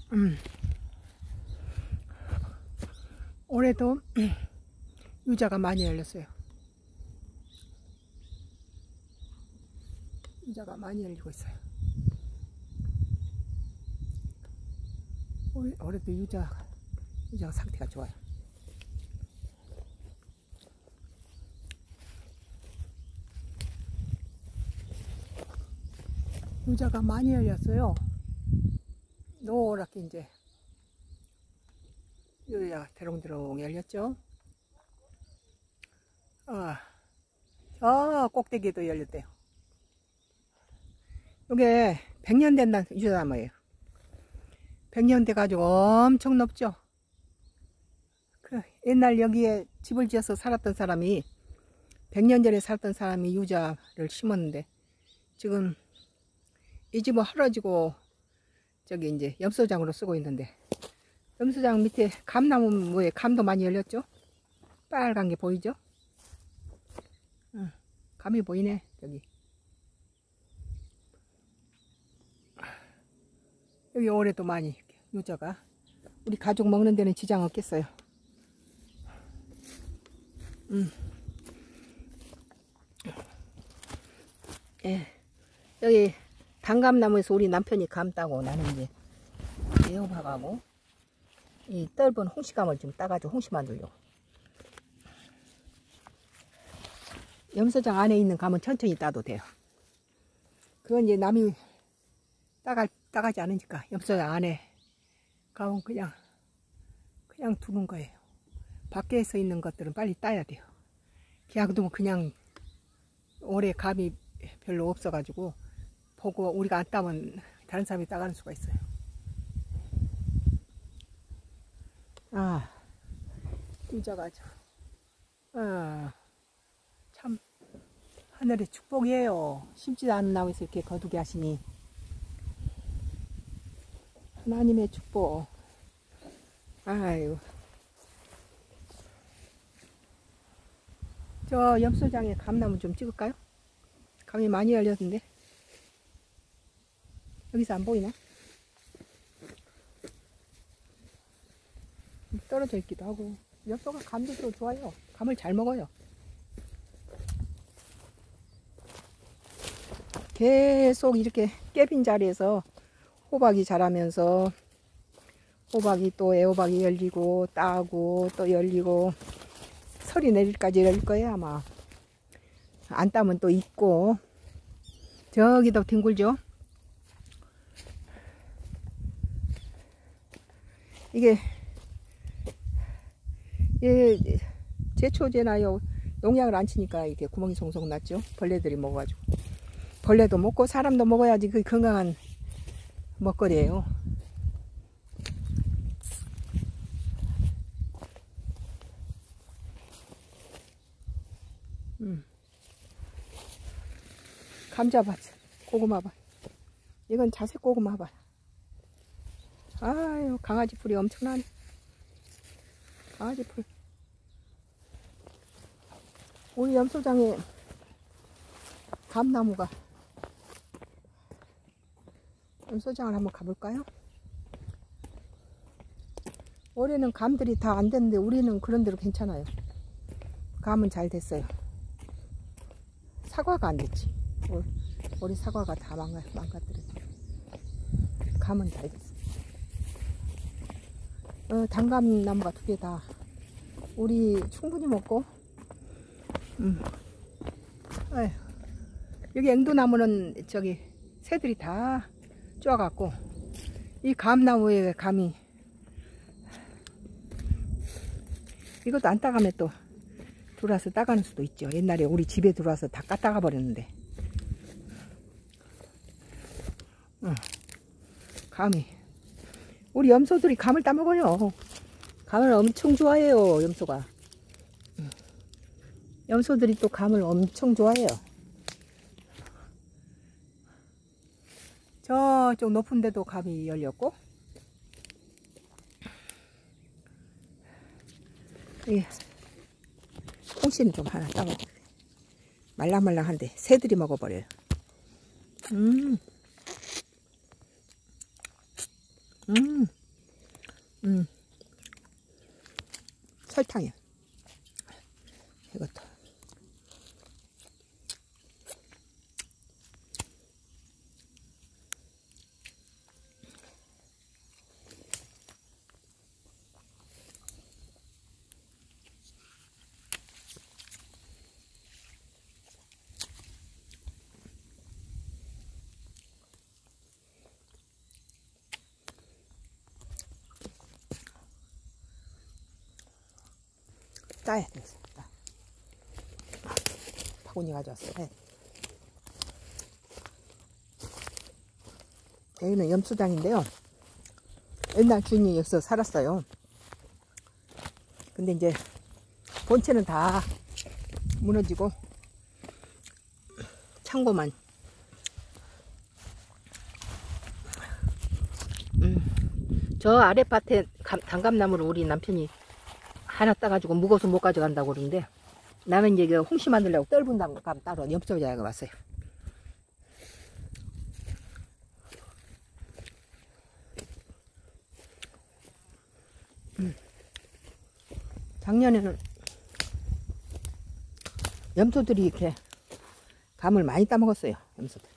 올해도 유자가 많이 열렸어요. 유자가 많이 열리고 있어요. 올해도 유자 상태가 좋아요. 유자가 많이 열렸어요. 노랗게 이제 유자가 대롱대롱 열렸죠. 저 꼭대기에도 열렸대요. 이게 100년 된 유자나무예요. 100년 돼가지고 엄청 높죠. 옛날 여기에 집을 지어서 살았던 사람이 100년 전에 살았던 사람이 유자를 심었는데 지금 이 집은 헐어지고 저기 이제 염소장으로 쓰고 있는데, 염소장 밑에 감나무에 감도 많이 열렸죠. 빨간 게 보이죠. 감이 보이네. 여기 올해도 많이 유자가, 우리 가족 먹는 데는 지장 없겠어요. 예, 여기 단감나무에서 우리 남편이 감 따고, 나는 이제 애호박하고 이 떫은 홍시감을 좀 따가지고 홍시 만들려고. 염소장 안에 있는 감은 천천히 따도 돼요. 그건 이제 남이 따가지 않으니까 염소장 안에 감은 그냥 두는 거예요. 밖에서 있는 것들은 빨리 따야 돼요. 그냥 그냥 올해 감이 별로 없어가지고 보고 우리가 안 따면 다른 사람이 따가는 수가 있어요. 유자가 참 하늘의 축복이에요. 심지도 않은 나무에서 이렇게 거두게 하시니 하나님의 축복. 아유, 저 염소장에 감나무 좀 찍을까요? 감이 많이 열렸는데 여기서 안 보이나? 떨어져 있기도 하고. 염소가 감도 또 좋아요. 감을 잘 먹어요. 계속 이렇게 깨빈 자리에서 호박이 자라면서 호박이 또 애호박이 열리고 따고 또 열리고 설이 내릴까지 열릴 거예요 아마. 안 따면 또 익고. 저기도 뒹굴죠. 이게 제초제나요 농약을 안 치니까 이렇게 구멍이 송송 났죠. 벌레들이 먹어가지고. 벌레도 먹고 사람도 먹어야지 그 건강한 먹거리예요. 감자밭, 고구마밭. 이건 자색 고구마밭. 아유, 강아지 풀이 엄청나네. 강아지 풀. 우리 염소장에 감나무가. 염소장을 한번 가볼까요? 올해는 감들이 다 안 됐는데 우리는 그런 대로 괜찮아요. 감은 잘 됐어요. 사과가 안 됐지. 우리 사과가 다 망가뜨렸죠. 감은 잘 됐어. 단감나무가 2개 다 우리 충분히 먹고. 아유, 여기 앵두나무는 저기 새들이 다 쪼아갖고 이 감나무에 감이 이것도 안 따가면 또 들어와서 따가는 수도 있죠. 옛날에 우리 집에 들어와서 다 까따가 버렸는데. 감이 우리 염소들이 감을 따먹어요. 감을 엄청 좋아해요. 염소가. 염소들이 또 감을 엄청 좋아해요. 저쪽 높은 데도 감이 열렸고. 홍시는 좀 하나 따먹어. 말랑말랑한데 새들이 먹어버려요. 설탕이야. 이것도. 따야 되겠어. 바구니 가져왔어. 네. 여기는 염소장인데요. 옛날 주인이 여기서 살았어요. 근데 이제 본체는 다 무너지고 창고만. 저 아랫밭에 단감나무를 우리 남편이 하나 따가지고 무거워서 못 가져간다고 그러는데, 나는 이제 그 홍시 만들려고 떫은 단감 따러 염소장에 왔어요. 작년에는 염소들이 이렇게 감을 많이 따먹었어요. 염소들.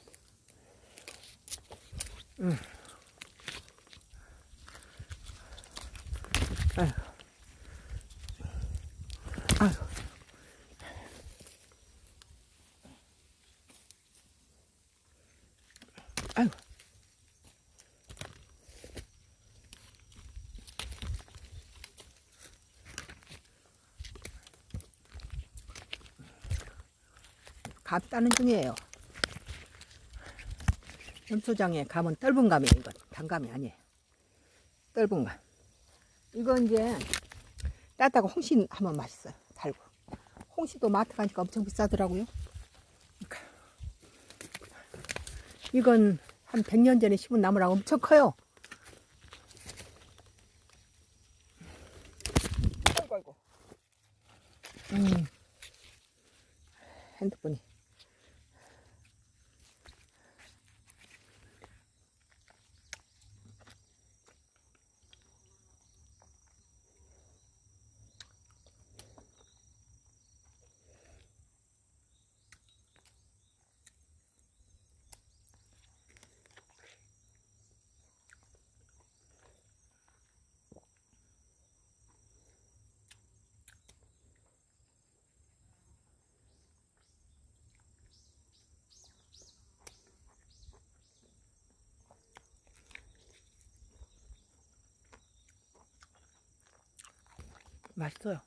아유. 아유. 아유. 감 따는 중이에요. 염소장에 감은 떫은 감이에요. 이건 단감이 아니에요. 떫은 감. 이거 이제 따다가 홍시 하면 맛있어요. 달고. 홍시도 마트 가니까 엄청 비싸더라고요. 이건 한 100년 전에 심은 나무랑 엄청 커요. 아이고 아이고. 핸드폰이. 맛있어요.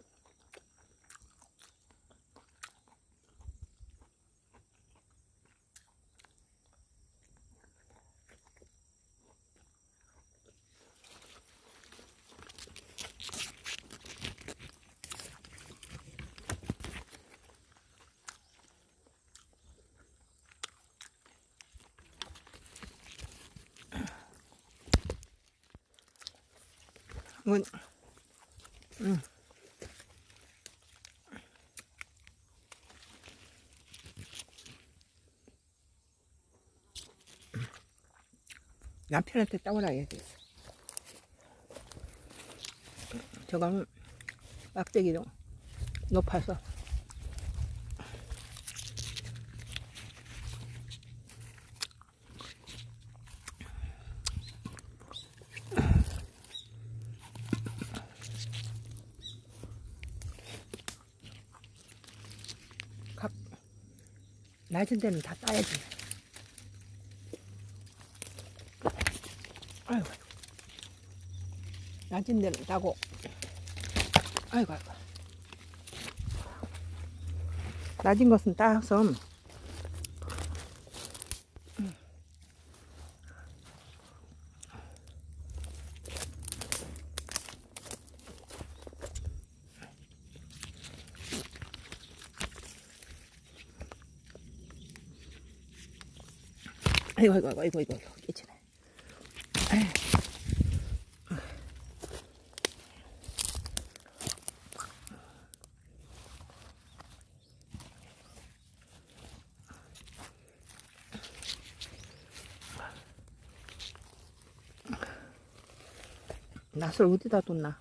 이건 남편한테 따오라 해야겠어. 저거는 막대기도 높아서. 낮은 데는 다 따야지. 아이고. 낮은 데는 따고. 아이고 아이고. 낮은 것은 따서 아이고 아이고 아이고 아이고 깨치네. 낫을 어디다 뒀나?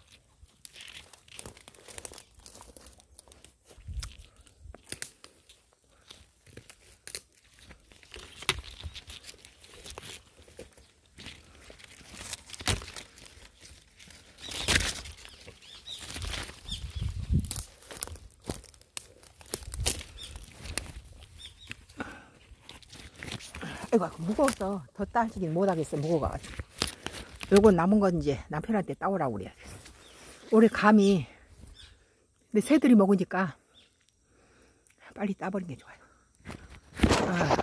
아이고, 무거워서 더 따지긴 못하겠어. 무거워가지고. 요거 남은 건 이제 남편한테 따오라고 그래야 돼. 올해 감이 근데 새들이 먹으니까 빨리 따버리는 게 좋아요. 아.